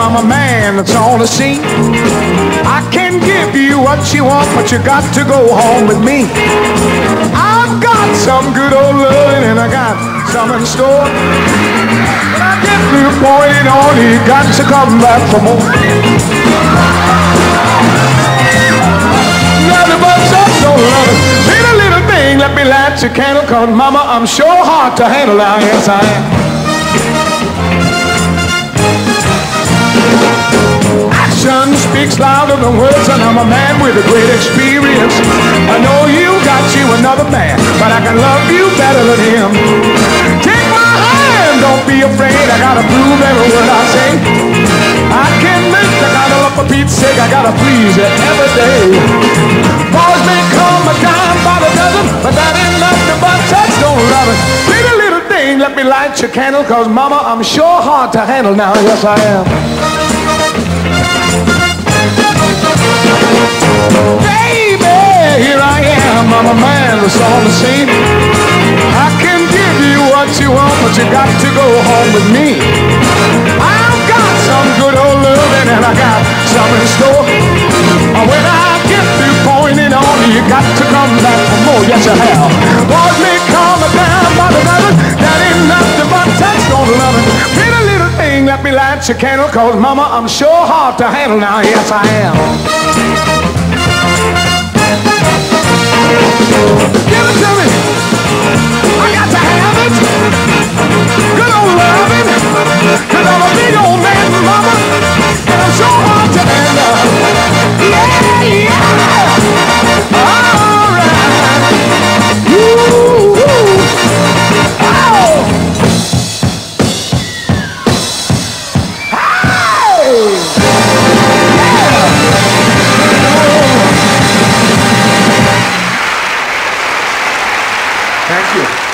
I'm a man that's on the scene. I can give you what you want, but you got to go home with me. I've got some good old loving and I got some in store. When I get through pouring it on, you got to come back for more. Nothing but just so loving. Little thing, let me light your candle, cause mama, I'm sure hard to handle now. Yes, I am. Action speaks louder than words, and I'm a man with a great experience. I know you got you another man, but I can love you better than him. Take my hand, don't be afraid. I gotta prove every word I say. I can make the kind of love for Pete's sake. I gotta please you every day. Boys may come a dime by the dozen, but that ain't nothing but touchstone loving. Little thing, let me light your candle, cause mama, I'm sure hard to handle now. Yes, I am. Baby, here I am. I'm a man that's on the scene. I can give you what you want, but you got to go home with me. I've got some good old loving and I got some in store. When I get through pouring it on, you got to come back for more. Yes, you have. Boys may come down by the dozen, that ain't nothing but touchstone loving. Little thing, let me light your candle, cause mama, I'm sure hard to handle now. Yes, I am. Give it to me. I got to have it. Good old loving. Cause I'm a big old man, mama, and I'm so hard to handle. Yeah, yeah. All right. Ooh, ooh. Oh. Hey. Yeah. Thank you.